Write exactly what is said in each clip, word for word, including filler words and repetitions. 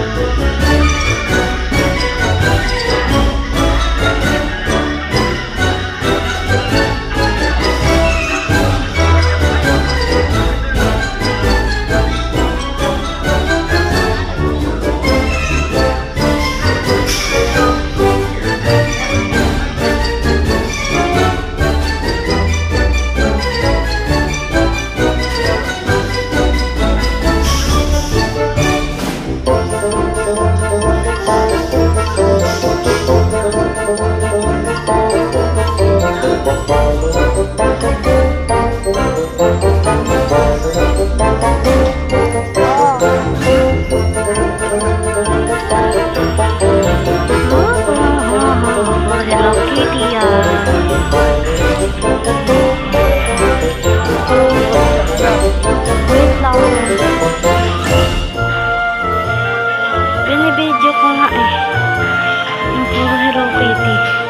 Binibidyo ko nga eh. Yung puro Hello Kitty.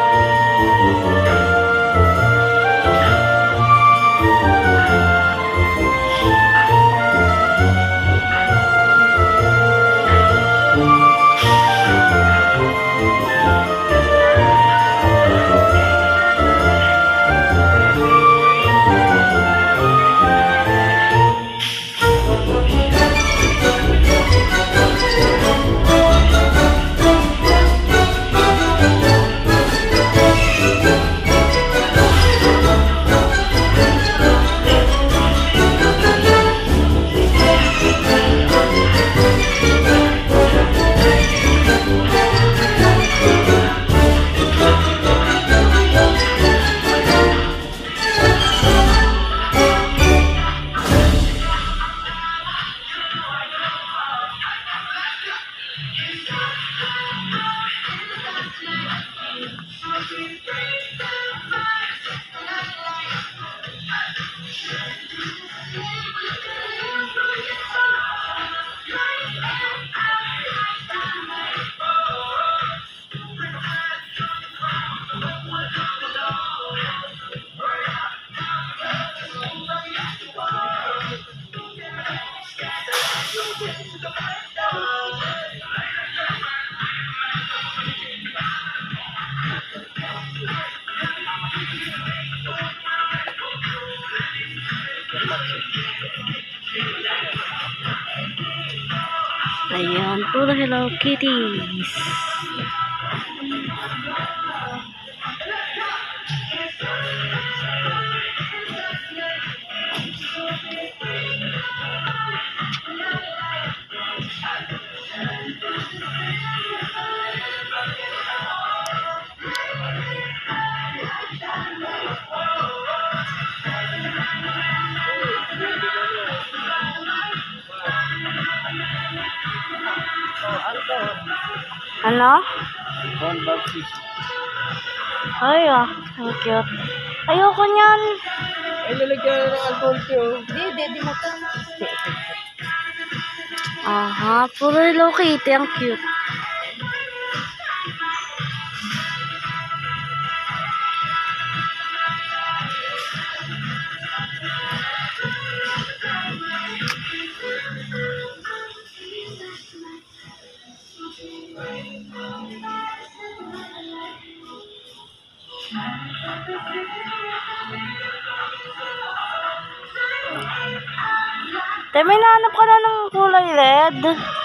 Ayan, puro Hello Kitties. Ano? One Baptist. Ay ah, ang cute. Ayoko niyan. Ay, nalagyan na ng alcohol ko. Di, di, di mo to. Aha, puro Hello Kitty, ang cute. Tay, may nahanap ka na ng kulay red.